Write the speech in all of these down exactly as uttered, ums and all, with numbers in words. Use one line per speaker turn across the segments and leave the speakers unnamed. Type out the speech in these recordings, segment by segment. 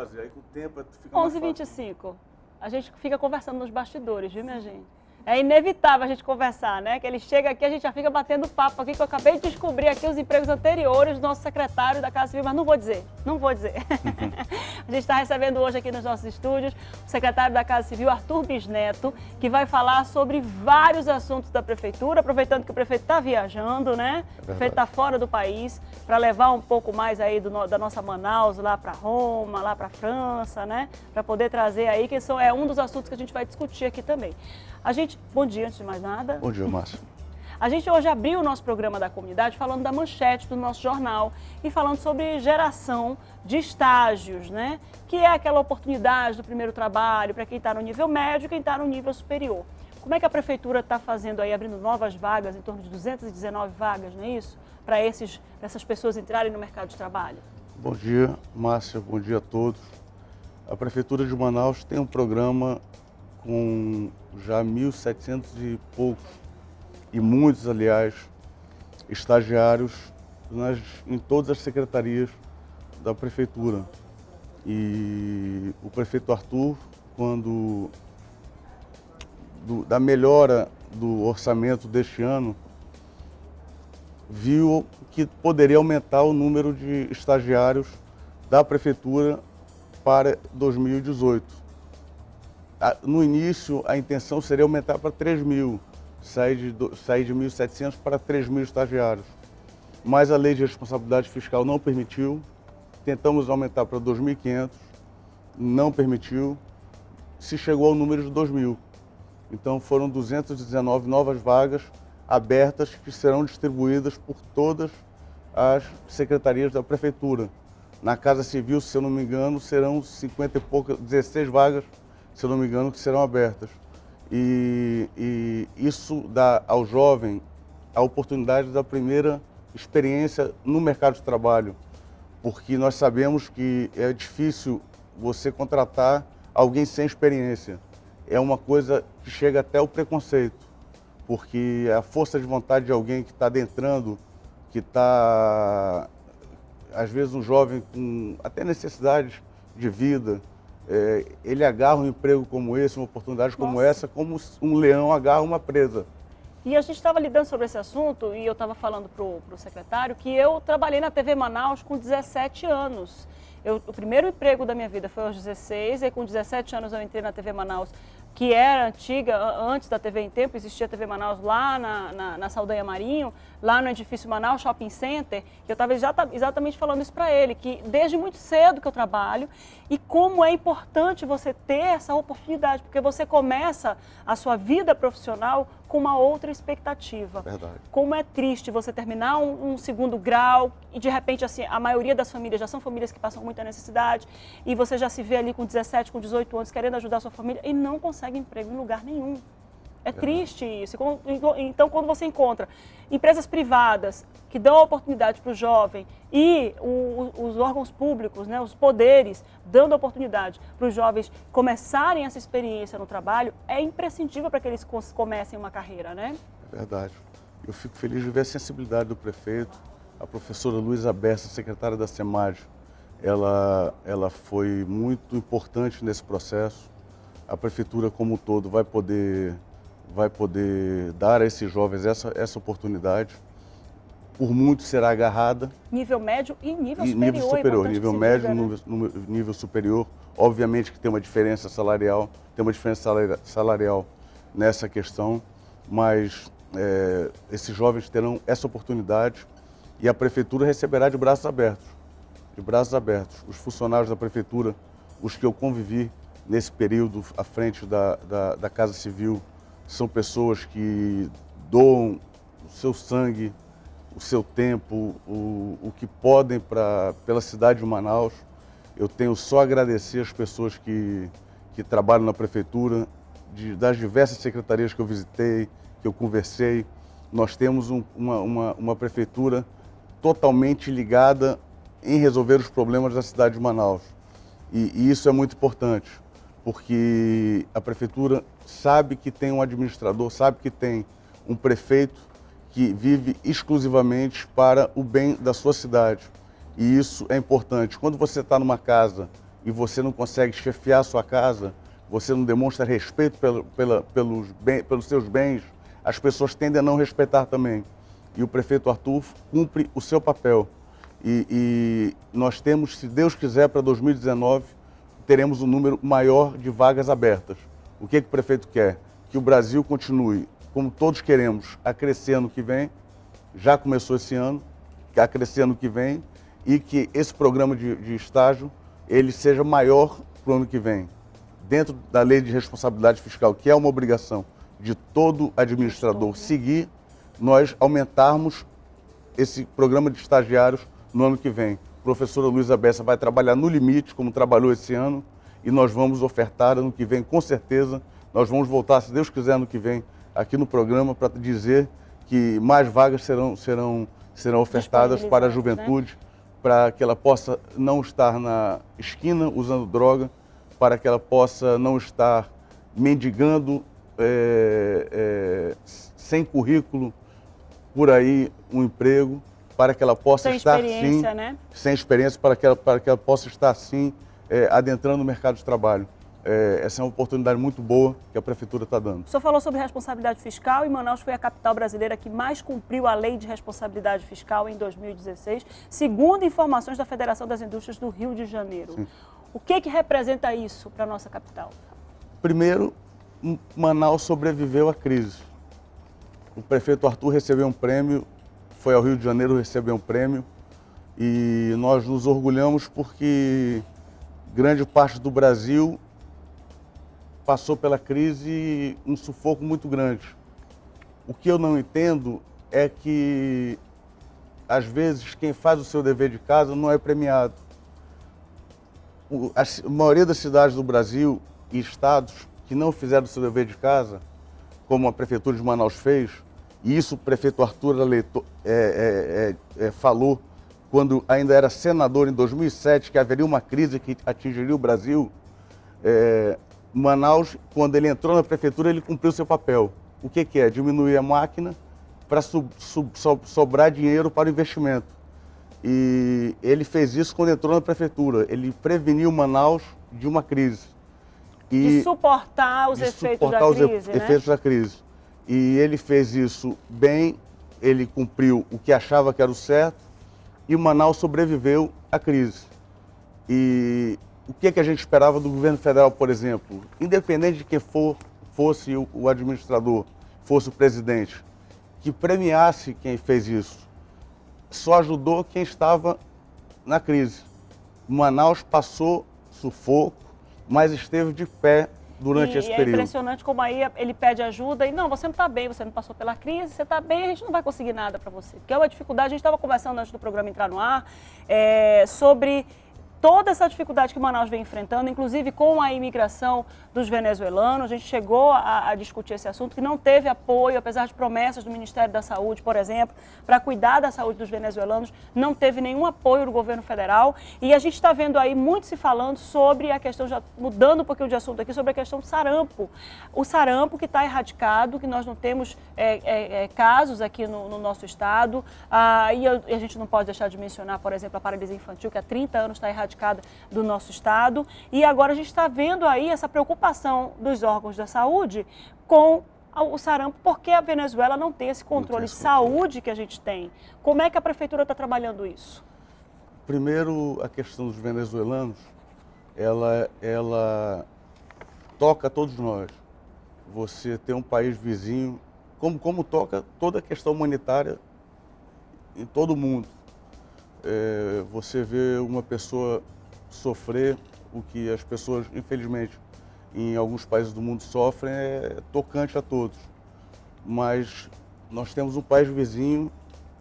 onze, aí com o tempo fica
onze e vinte e cinco. A gente fica conversando nos bastidores, viu, minha gente? É inevitável a gente conversar, né? Que ele chega aqui, a gente já fica batendo papo aqui, que eu acabei de descobrir aqui os empregos anteriores do nosso secretário da Casa Civil, mas não vou dizer, não vou dizer. A gente está recebendo hoje aqui nos nossos estúdios o secretário da Casa Civil, Arthur Bisneto, que vai falar sobre vários assuntos da Prefeitura, aproveitando que o prefeito está viajando, né? É o prefeito está fora do país, para levar um pouco mais aí do, da nossa Manaus lá para Roma, lá para a França, né? Para poder trazer aí, que são, é um dos assuntos que a gente vai discutir aqui também. A gente, bom dia, antes de mais nada.
Bom dia, Márcia.
A gente hoje abriu o nosso programa da comunidade falando da manchete do nosso jornal e falando sobre geração de estágios, né? Que é aquela oportunidade do primeiro trabalho para quem está no nível médio e quem está no nível superior. Como é que a Prefeitura está fazendo aí, abrindo novas vagas, em torno de duzentas e dezenove vagas, não é isso? Para esses, para essas pessoas entrarem no mercado de trabalho.
Bom dia, Márcia, bom dia a todos. A Prefeitura de Manaus tem um programa com já mil e setecentos e poucos, e muitos, aliás, estagiários nas, em todas as secretarias da Prefeitura. E o prefeito Arthur, quando do, da melhora do orçamento deste ano, viu que poderia aumentar o número de estagiários da Prefeitura para dois mil e dezoito. No início, a intenção seria aumentar para três mil, sair de, sair de mil e setecentos para três mil estagiários. Mas a Lei de Responsabilidade Fiscal não permitiu, tentamos aumentar para dois mil e quinhentos, não permitiu, se chegou ao número de dois mil. Então foram duzentas e dezenove novas vagas abertas que serão distribuídas por todas as secretarias da Prefeitura. Na Casa Civil, se eu não me engano, serão cinquenta e poucas, dezesseis vagas, se eu não me engano, que serão abertas. E, e isso dá ao jovem a oportunidade da primeira experiência no mercado de trabalho, porque nós sabemos que é difícil você contratar alguém sem experiência. É uma coisa que chega até o preconceito, porque a força de vontade de alguém que está adentrando, que está, às vezes, um jovem com até necessidades de vida, É, ele agarra um emprego como esse, uma oportunidade como
Nossa.
essa, como um leão agarra uma presa.
E a gente estava lidando sobre esse assunto e eu estava falando para o secretário que eu trabalhei na T V Manaus com dezessete anos. Eu, o primeiro emprego da minha vida foi aos dezesseis, e com dezessete anos eu entrei na T V Manaus, que era antiga, antes da T V em Tempo, existia a T V Manaus lá na, na, na Saldanha Marinho, lá no edifício Manaus Shopping Center, que eu estava exatamente falando isso para ele, que desde muito cedo que eu trabalho, e como é importante você ter essa oportunidade, porque você começa a sua vida profissional com uma outra expectativa.
Verdade.
Como é triste você terminar um, um segundo grau e de repente assim, a maioria das famílias já são famílias que passam muita necessidade e você já se vê ali com dezessete, com dezoito anos querendo ajudar a sua família e não consegue emprego em lugar nenhum. É triste isso. Então, quando você encontra empresas privadas que dão a oportunidade para o jovem e o, os órgãos públicos, né, os poderes, dando a oportunidade para os jovens começarem essa experiência no trabalho, é imprescindível para que eles comecem uma carreira, né?
É verdade. Eu fico feliz de ver a sensibilidade do prefeito, a professora Luísa Bessa, secretária da SEMAD. Ela, ela foi muito importante nesse processo. A prefeitura como um todo vai poder... vai poder dar a esses jovens essa, essa oportunidade. Por muito será agarrada.
Nível médio e nível
e
superior.
Nível superior, nível médio e
né?
nível, nível superior. Obviamente que tem uma diferença salarial, tem uma diferença salarial nessa questão, mas é, esses jovens terão essa oportunidade e a prefeitura receberá de braços abertos. De braços abertos. Os funcionários da prefeitura, os que eu convivi nesse período à frente da, da, da Casa Civil, são pessoas que doam o seu sangue, o seu tempo, o, o que podem pra, pela cidade de Manaus. Eu tenho só a agradecer as pessoas que, que trabalham na prefeitura, de, das diversas secretarias que eu visitei, que eu conversei. Nós temos um, uma, uma, uma prefeitura totalmente ligada em resolver os problemas da cidade de Manaus. E, e isso é muito importante, porque a prefeitura sabe que tem um administrador, sabe que tem um prefeito que vive exclusivamente para o bem da sua cidade. E isso é importante. Quando você está numa casa e você não consegue chefiar a sua casa, você não demonstra respeito pelo, pela, pelos, bem, pelos seus bens, as pessoas tendem a não respeitar também. E o prefeito Arthur cumpre o seu papel. E, e nós temos, se Deus quiser, para dois mil e dezenove, teremos um número maior de vagas abertas. O que, que o prefeito quer? Que o Brasil continue, como todos queremos, a crescer ano que vem, já começou esse ano, a crescer ano que vem, e que esse programa de, de estágio ele seja maior para o ano que vem. Dentro da lei de responsabilidade fiscal, que é uma obrigação de todo administrador seguir, nós aumentarmos esse programa de estagiários no ano que vem. A professora Luísa Bessa vai trabalhar no limite, como trabalhou esse ano, e nós vamos ofertar ano que vem, com certeza. Nós vamos voltar, se Deus quiser, ano que vem, aqui no programa, para dizer que mais vagas serão, serão, serão ofertadas para a juventude, né? Para que ela possa não estar na esquina usando droga, para que ela possa não estar mendigando, é, é, sem currículo, por aí um emprego, para que ela possa
sem
estar
sim,
né? sem experiência, para que ela, para que ela possa estar sim é, adentrando no mercado de trabalho. É, essa é uma oportunidade muito boa que a Prefeitura está dando.
O senhor falou sobre responsabilidade fiscal e Manaus foi a capital brasileira que mais cumpriu a lei de responsabilidade fiscal em dois mil e dezesseis, segundo informações da Federação das Indústrias do Rio de Janeiro. Sim. O que, que representa isso para a nossa capital?
Primeiro, Manaus sobreviveu à crise. O prefeito Arthur recebeu um prêmio, foi ao Rio de Janeiro receber um prêmio e nós nos orgulhamos porque grande parte do Brasil passou pela crise um sufoco muito grande. O que eu não entendo é que, às vezes, quem faz o seu dever de casa não é premiado. A maioria das cidades do Brasil e estados que não fizeram o seu dever de casa, como a Prefeitura de Manaus fez, e isso o prefeito Arthur Aleitor, é, é, é, falou quando ainda era senador em dois mil e sete, que haveria uma crise que atingiria o Brasil. É, Manaus, quando ele entrou na prefeitura, ele cumpriu seu papel. O que, que é? Diminuir a máquina para so, so, so, sobrar dinheiro para o investimento. E ele fez isso quando entrou na prefeitura. Ele preveniu Manaus de uma crise.
E de suportar os
de
efeitos
suportar
da
os
crise,
efeitos
né?
da crise. E ele fez isso bem, ele cumpriu o que achava que era o certo, e Manaus sobreviveu à crise. E o que, que a gente esperava do governo federal, por exemplo? Independente de quem for, fosse o, o administrador, fosse o presidente, que premiasse quem fez isso. Só ajudou quem estava na crise. Manaus passou sufoco, mas esteve de pé durante
e,
esse
e
período.
É impressionante como aí ele pede ajuda e não, você não está bem, você não passou pela crise, você está bem, a gente não vai conseguir nada para você. Porque é uma dificuldade, a gente estava conversando antes do programa entrar no ar, é, sobre toda essa dificuldade que Manaus vem enfrentando, inclusive com a imigração dos venezuelanos. A gente chegou a, a discutir esse assunto, que não teve apoio, apesar de promessas do Ministério da Saúde, por exemplo, para cuidar da saúde dos venezuelanos, não teve nenhum apoio do governo federal. E a gente está vendo aí muito se falando sobre a questão, já mudando um pouquinho de assunto aqui, sobre a questão do sarampo. O sarampo que está erradicado, que nós não temos é, é, é, casos aqui no, no nosso estado. Ah, e, a, e a gente não pode deixar de mencionar, por exemplo, a paralisia infantil, que há trinta anos está erradicada do nosso estado, e agora a gente está vendo aí essa preocupação dos órgãos da saúde com o sarampo, porque a Venezuela não tem esse controle de saúde que a gente tem. Como é que a prefeitura está trabalhando isso?
Primeiro, a questão dos venezuelanos, ela, ela toca a todos nós. Você tem um país vizinho, como, como toca toda a questão humanitária em todo o mundo. É, você vê uma pessoa sofrer o que as pessoas, infelizmente, em alguns países do mundo sofrem, é tocante a todos. Mas nós temos um país vizinho,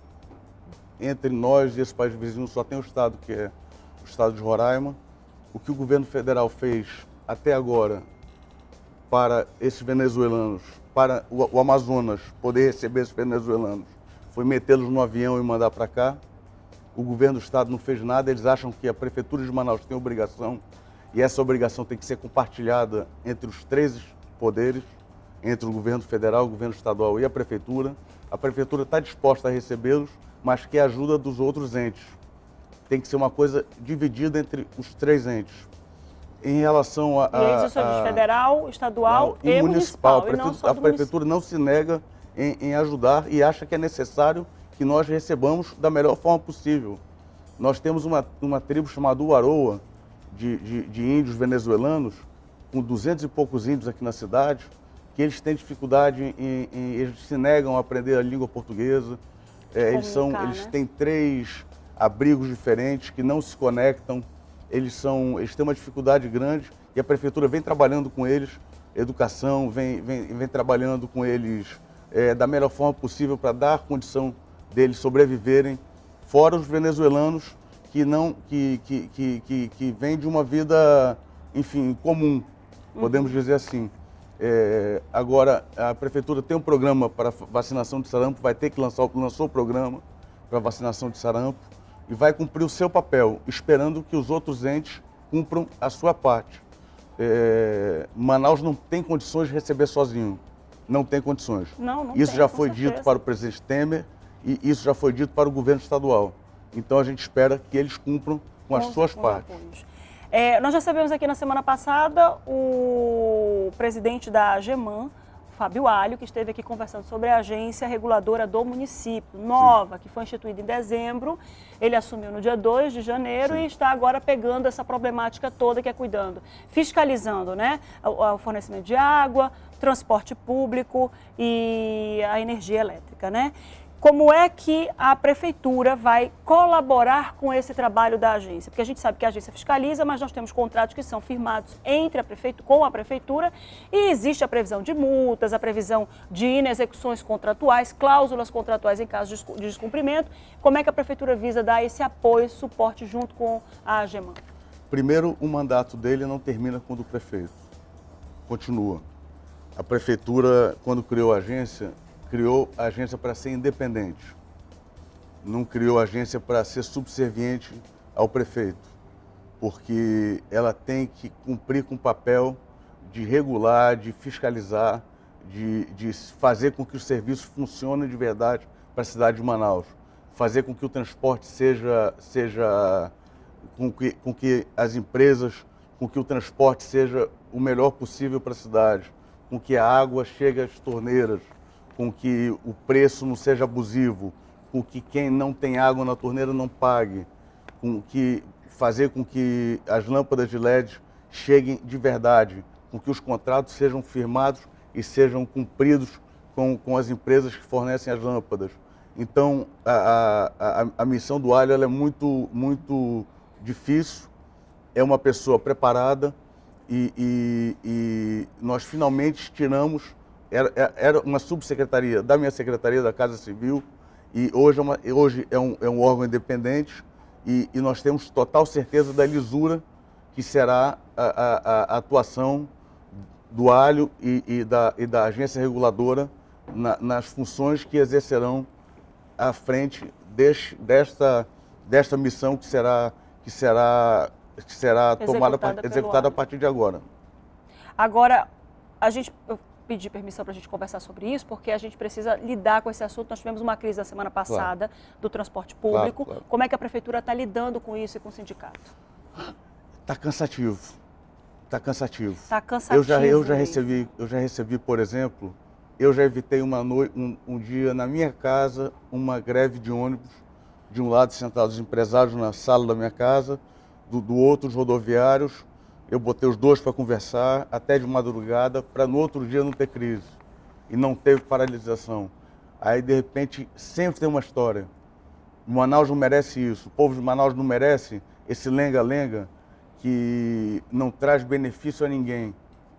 entre nós e esse país vizinho só tem um estado, que é o estado de Roraima. O que o governo federal fez até agora para esses venezuelanos, para o, o Amazonas poder receber esses venezuelanos, foi metê-los no avião e mandar para cá. O governo do estado não fez nada, eles acham que a prefeitura de Manaus tem obrigação, e essa obrigação tem que ser compartilhada entre os três poderes, entre o governo federal, o governo estadual e a prefeitura. A prefeitura está disposta a recebê-los, mas quer a ajuda dos outros entes. Tem que ser uma coisa dividida entre os três entes. Em relação a...
E aí, isso é federal, estadual e, e municipal. municipal.
A,
e não só
a
do
prefeitura não se nega em, em ajudar e acha que é necessário que nós recebamos da melhor forma possível. Nós temos uma, uma tribo chamada Uaroa, de, de, de índios venezuelanos, com duzentos e poucos índios aqui na cidade, que eles têm dificuldade em, em eles se negam a aprender a língua portuguesa. É, eles são, eles né? têm três abrigos diferentes que não se conectam. Eles são, eles têm uma dificuldade grande e a prefeitura vem trabalhando com eles, educação, vem, vem, vem trabalhando com eles é, da melhor forma possível para dar condição deles sobreviverem, fora os venezuelanos que não, que, que, que, que, que vêm de uma vida, enfim, comum, podemos dizer assim. É, agora, a prefeitura tem um programa para vacinação de sarampo, vai ter que lançar, lançou o programa para vacinação de sarampo e vai cumprir o seu papel, esperando que os outros entes cumpram a sua parte. É, Manaus não tem condições de receber sozinho, não tem condições.
Não, não
isso
tem,
já
com
foi
certeza.
dito para o presidente Temer e isso já foi dito para o governo estadual. Então a gente espera que eles cumpram com as suas partes.
É, nós já sabemos aqui na semana passada o presidente da AGEMAN, Fábio Alho, que esteve aqui conversando sobre a agência reguladora do município, nova, Sim. que foi instituída em dezembro. Ele assumiu no dia dois de janeiro Sim. e está agora pegando essa problemática toda que é cuidando, fiscalizando né, o, o fornecimento de água, transporte público e a energia elétrica, né? Como é que a prefeitura vai colaborar com esse trabalho da agência? Porque a gente sabe que a agência fiscaliza, mas nós temos contratos que são firmados entre a prefeitura, com a prefeitura e existe a previsão de multas, a previsão de inexecuções contratuais, cláusulas contratuais em caso de descumprimento. Como é que a prefeitura visa dar esse apoio, esse suporte junto com a AGEMAN?
Primeiro, o mandato dele não termina com o do prefeito, continua. A prefeitura, quando criou a agência, criou a agência para ser independente, não criou a agência para ser subserviente ao prefeito, porque ela tem que cumprir com o papel de regular, de fiscalizar, de, de fazer com que os serviços funcionem de verdade para a cidade de Manaus, fazer com que o transporte seja, seja com, que, com que as empresas, com que o transporte seja o melhor possível para a cidade, com que a água chegue às torneiras, com que o preço não seja abusivo, com que quem não tem água na torneira não pague, com que fazer com que as lâmpadas de L E D cheguem de verdade, com que os contratos sejam firmados e sejam cumpridos com, com as empresas que fornecem as lâmpadas. Então, a, a, a, a missão do Alho ela é muito, muito difícil, é uma pessoa preparada e, e, e nós finalmente tiramos. Era, era uma subsecretaria da minha secretaria da Casa Civil e hoje é, uma, hoje é, um, é um órgão independente e, e nós temos total certeza da lisura que será a, a, a atuação do Alho e, e, da, e da agência reguladora na, nas funções que exercerão à frente deste, desta, desta missão que será, que será, que será tomada, executada a partir de agora.
Agora, a gente... pedir permissão para a gente conversar sobre isso, porque a gente precisa lidar com esse assunto. Nós tivemos uma crise na semana passada claro. do transporte público. Claro, claro. Como é que a prefeitura está lidando com isso e com o sindicato?
Está cansativo. Está cansativo.
Está cansativo.
Eu já, eu, já recebi, eu já recebi, por exemplo, eu já evitei uma noite, um, um dia na minha casa, uma greve de ônibus, de um lado sentados os empresários na sala da minha casa, do, do outro os rodoviários. Eu botei os dois para conversar, até de madrugada, para no outro dia não ter crise. E não teve paralisação. Aí, de repente, sempre tem uma história. Manaus não merece isso. O povo de Manaus não merece esse lenga-lenga que não traz benefício a ninguém.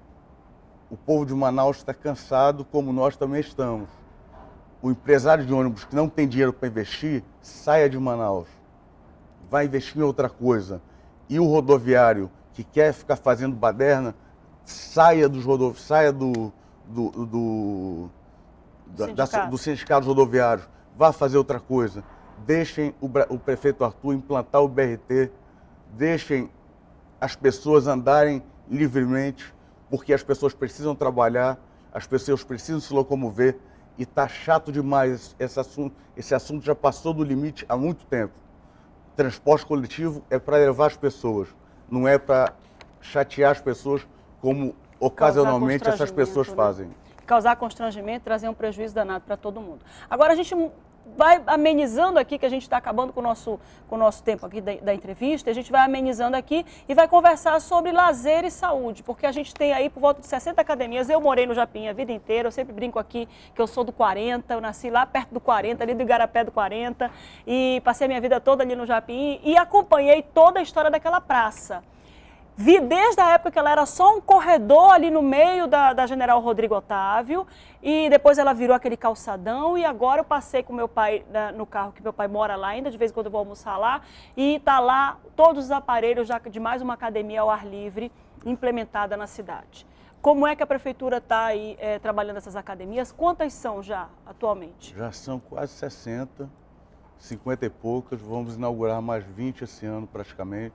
O povo de Manaus está cansado, como nós também estamos. O empresário de ônibus que não tem dinheiro para investir, saia de Manaus. Vai investir em outra coisa. E o rodoviário que quer ficar fazendo baderna, saia, dos rodo... saia do, do, do, da, sindicato. Da, do sindicato rodoviário, vá fazer outra coisa. Deixem o, o prefeito Arthur implantar o B R T, deixem as pessoas andarem livremente, porque as pessoas precisam trabalhar, as pessoas precisam se locomover e está chato demais esse assunto. Esse assunto já passou do limite há muito tempo. Transporte coletivo é para levar as pessoas. Não é para chatear as pessoas como ocasionalmente essas pessoas
né?
fazem.
Causar constrangimento, trazer um prejuízo danado para todo mundo. Agora a gente vai amenizando aqui, que a gente está acabando com o nosso, com o nosso tempo aqui da, da entrevista, a gente vai amenizando aqui e vai conversar sobre lazer e saúde, porque a gente tem aí por volta de sessenta academias. Eu morei no Japim a vida inteira, eu sempre brinco aqui que eu sou do quarenta, eu nasci lá perto do quarenta, ali do Igarapé do quarenta, e passei a minha vida toda ali no Japim e acompanhei toda a história daquela praça. Vi desde a época que ela era só um corredor ali no meio da, da General Rodrigo Otávio, e depois ela virou aquele calçadão, e agora eu passei com meu pai na, no carro, que meu pai mora lá ainda, de vez em quando eu vou almoçar lá, e está lá todos os aparelhos já de mais uma academia ao ar livre implementada na cidade. Como é que a prefeitura está aí é, trabalhando essas academias? Quantas são já atualmente?
Já são quase sessenta, cinquenta e poucas, vamos inaugurar mais vinte esse ano praticamente.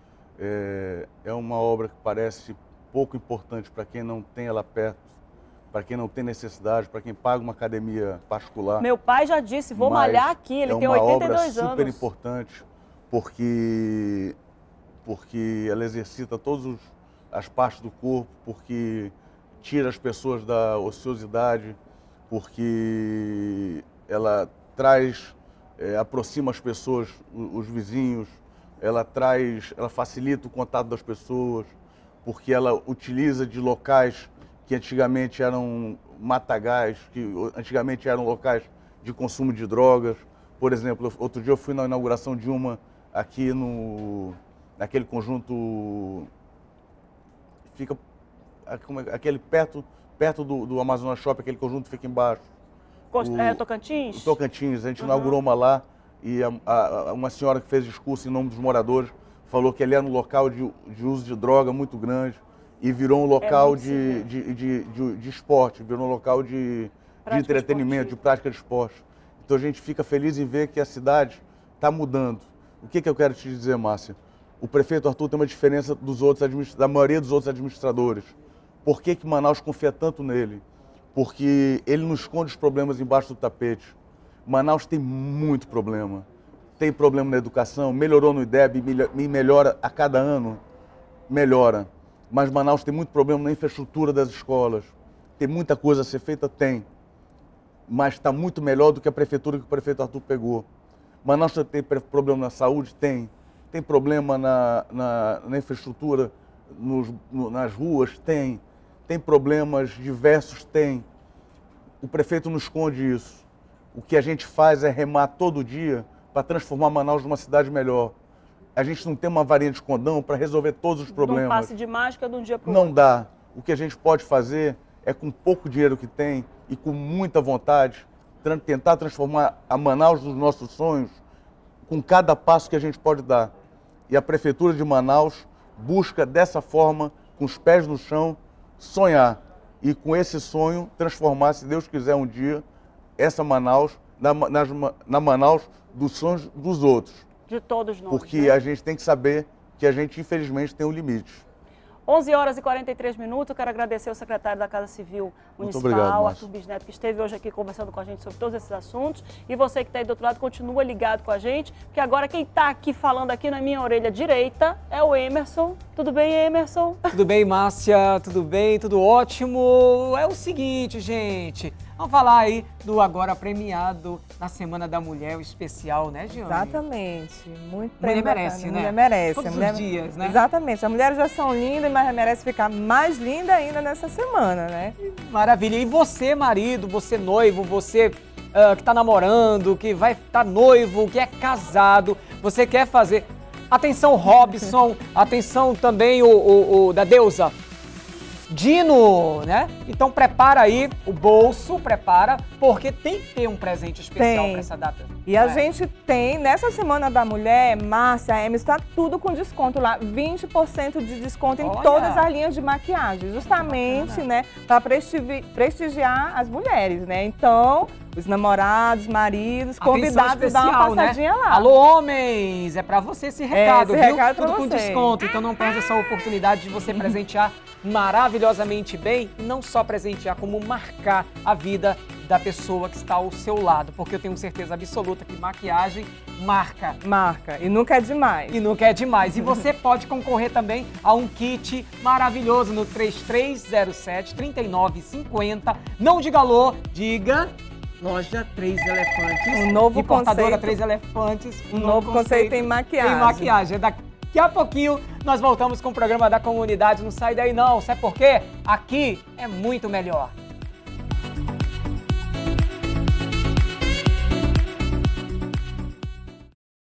É, é uma obra que parece pouco importante para quem não tem ela perto, para quem não tem necessidade, para quem paga uma academia particular.
Meu pai já disse, vou malhar aqui, ele tem oitenta e dois anos.
É uma obra super importante, porque, porque ela exercita todas as partes do corpo, porque tira as pessoas da ociosidade, porque ela traz, é, aproxima as pessoas, os, os vizinhos, ela traz, ela facilita o contato das pessoas, porque ela utiliza de locais que antigamente eram matagais, que antigamente eram locais de consumo de drogas. Por exemplo, outro dia eu fui na inauguração de uma aqui no, naquele conjunto, fica aquele perto, perto do, do Amazonas Shopping, aquele conjunto fica embaixo.
O, é, Tocantins?
O Tocantins, a gente uhum. inaugurou uma lá. E a, a, uma senhora que fez discurso em nome dos moradores falou que ele era um local de, de uso de droga muito grande e virou um local é de, de, de, de, de esporte, virou um local de, de entretenimento, esportiva. de prática de esporte. Então a gente fica feliz em ver que a cidade está mudando. O que, que eu quero te dizer, Márcia? O prefeito Arthur tem uma diferença dos outros, da maioria dos outros administradores. Por que que Manaus confia tanto nele? Porque ele não esconde os problemas embaixo do tapete. Manaus tem muito problema. Tem problema na educação, melhorou no I D E B e melhora a cada ano, melhora. Mas Manaus tem muito problema na infraestrutura das escolas. Tem muita coisa a ser feita? Tem. Mas está muito melhor do que a prefeitura que o prefeito Arthur pegou. Manaus tem problema na saúde? Tem. Tem problema na, na, na infraestrutura, nos, no, nas ruas? Tem. Tem problemas diversos? Tem. O prefeito não esconde isso. O que a gente faz é remar todo dia para transformar Manaus numa cidade melhor. A gente não tem uma varinha de condão para resolver todos os problemas.
Não passe de mágica de um dia para o
outro.
Não
dá. O que a gente pode fazer é, com pouco dinheiro que tem e com muita vontade, tentar transformar a Manaus dos nossos sonhos com cada passo que a gente pode dar. E a Prefeitura de Manaus busca, dessa forma, com os pés no chão, sonhar. E com esse sonho, transformar, se Deus quiser um dia, essa Manaus, na, na, na Manaus dos sonhos dos outros.
De todos nós.
Porque
né?
a gente tem que saber que a gente, infelizmente, tem um limite.
onze horas e quarenta e três minutos, eu quero agradecer ao secretário da Casa Civil Municipal,
obrigado,
Arthur Bisneto, que esteve hoje aqui conversando com a gente sobre todos esses assuntos. E você que está aí do outro lado, continua ligado com a gente, porque agora quem está aqui falando aqui na minha orelha direita é o Emerson. Tudo bem, Emerson?
Tudo bem, Márcia? Tudo bem? Tudo ótimo? É o seguinte, gente, vamos falar aí do agora premiado na Semana da Mulher, o especial, né, Giane?
Exatamente. Muito
Mulher merece, né?
Mulher merece.
Todos
a mulher...
os dias, né?
Exatamente. As mulheres já são lindas, mas merece ficar mais linda ainda nessa semana, né?
Maravilha. E você, marido, você noivo, você uh, que está namorando, que vai estar tá noivo, que é casado, você quer fazer... Atenção, Robson, atenção também o, o, o da deusa Dino, né? Então prepara aí o bolso, prepara, porque tem que ter um presente especial para essa data.
E a é. gente tem, nessa Semana da Mulher, Márcia, Emerson, está tudo com desconto lá, vinte por cento de desconto em Olha. todas as linhas de maquiagem, justamente, né, para prestigi prestigiar as mulheres, né? Então, os namorados, maridos, convidados a dar uma passadinha, né? lá.
Alô, homens! É para você esse recado,
é, esse
viu?
Recado
Tudo com
você.
desconto, então não perde essa oportunidade de você presentear maravilhosamente bem e não só presentear, como marcar a vida da pessoa que está ao seu lado, porque eu tenho certeza absoluta que maquiagem marca.
Marca, e nunca é demais.
E nunca é demais. E você pode concorrer também a um kit maravilhoso no três três zero sete, três nove cinco zero. Não diga alô, diga Loja Três Elefantes.
Um novo
Importadora
conceito.
Três Elefantes.
Um, um novo conceito, conceito em maquiagem.
Em maquiagem. Daqui a pouquinho nós voltamos com o programa da comunidade. Não sai daí não. Sabe por quê? Aqui é muito melhor.